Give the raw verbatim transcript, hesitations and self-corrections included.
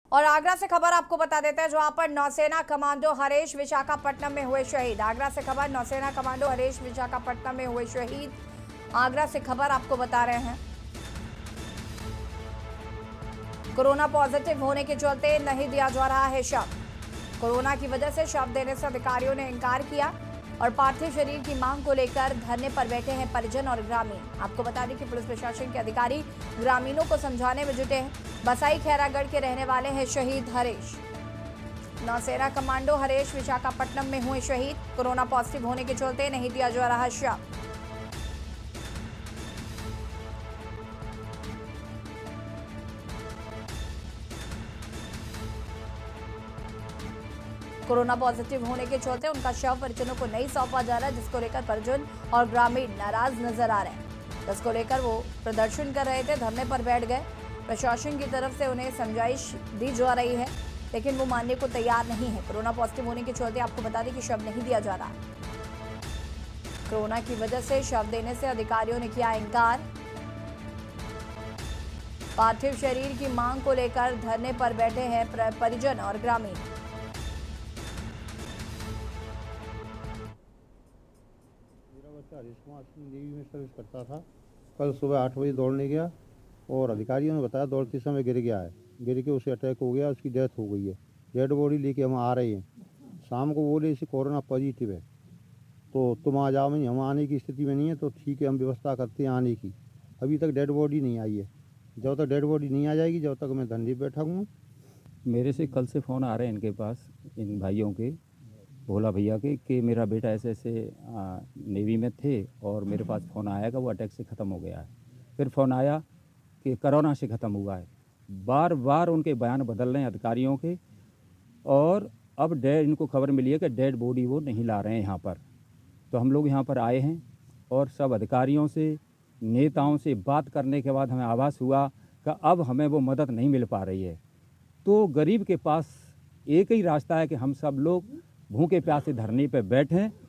और आगरा से खबर आपको बता देते हैं, जहां पर नौसेना कमांडो हरीश विशाखापट्टनम में हुए शहीद। आगरा से खबर, नौसेना कमांडो हरीश विशाखापट्टनम में हुए शहीद। आगरा से खबर आपको बता रहे हैं, कोरोना पॉजिटिव होने के चलते नहीं दिया जा रहा है शव। कोरोना की वजह से शव देने से अधिकारियों ने इनकार किया और पार्थिव शरीर की मांग को लेकर धरने पर बैठे हैं परिजन और ग्रामीण। आपको बता दें कि पुलिस प्रशासन के अधिकारी ग्रामीणों को समझाने में जुटे हैं। बसाई खैरागढ़ के रहने वाले हैं शहीद हरीश। नौसेना कमांडो हरीश विशाखापट्टनम में हुए शहीद। कोरोना पॉजिटिव होने के चलते नहीं दिया जा रहा शव। कोरोना पॉजिटिव होने के चलते उनका शव परिजनों को नहीं सौंपा जा रहा, जिसको लेकर परिजन और ग्रामीण नाराज नजर आ रहे हैं। जिसको लेकर वो प्रदर्शन कर रहे थे, धरने पर बैठ गए। प्रशासन की तरफ से उन्हें समझाइश दी जा रही है, लेकिन वो मानने को तैयार नहीं है। कोरोना पॉजिटिव होने के चलते आपको बता दें कि शव नहीं दिया जा रहा। कोरोना की वजह से शव देने से अधिकारियों ने किया इनकार। पार्थिव शरीर की मांग को लेकर धरने पर बैठे हैं परिजन और ग्रामीण। हरीश कुमार नेवी में सर्विस करता था। कल सुबह आठ बजे दौड़ने गया और अधिकारियों ने बताया दौड़ते समय गिर गया है। गिर के उसे अटैक हो गया, उसकी डेथ हो गई है। डेड बॉडी लेके हम आ रहे हैं। शाम को बोले इसे कोरोना पॉजिटिव है, तो तुम आ जाओ। नहीं, हम आने की स्थिति में नहीं है, तो ठीक है, हम व्यवस्था करते हैं आने की। अभी तक डेड बॉडी नहीं आई है। जब तक डेड बॉडी नहीं आ जाएगी, जब तक मैं धरने पे बैठा हूँ। मेरे से कल से फ़ोन आ रहे हैं इनके पास, इन भाइयों के, भोला भैया के, कि मेरा बेटा ऐसे ऐसे नेवी में थे और मेरे पास फ़ोन आया कि वो अटैक से ख़त्म हो गया है। फिर फ़ोन आया कि कोरोना से ख़त्म हुआ है। बार बार उनके बयान बदल रहे हैं अधिकारियों के, और अब डेड इनको खबर मिली है कि डेड बॉडी वो नहीं ला रहे हैं यहाँ पर। तो हम लोग यहाँ पर आए हैं और सब अधिकारियों से, नेताओं से बात करने के बाद हमें आभास हुआ कि अब हमें वो मदद नहीं मिल पा रही है। तो गरीब के पास एक ही रास्ता है कि हम सब लोग भूखे प्यासे धरने पर बैठें